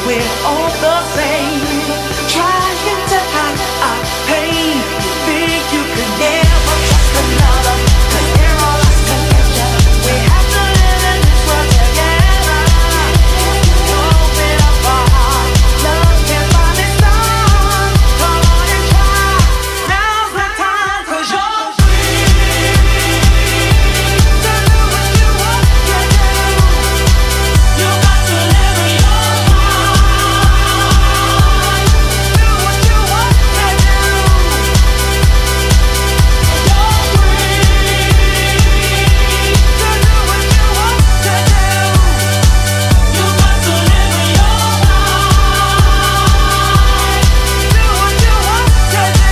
we're all the same. Trying to hide our pain. You think you could never trust another, 'cause they're all lost connection. We have to live in this world together. Open up our heart, love can find its song. Come on and try. Now's the time, 'cause you're free to do what you want to do. You got to live in your mind. Do what you want to do. You're free to do what you want to do. You got to live in your mind. Do what you want to do.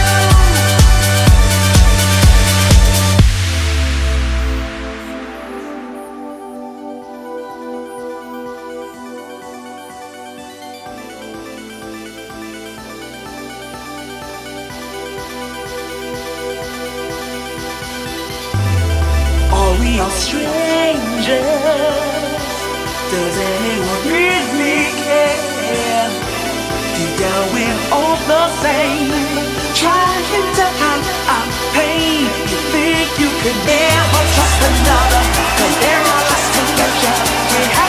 Are we all strangers? Does anyone really care? Deep down we're all the same. Trying to hide our pain. You think you could never trust another, 'cause they're all lost connection. We have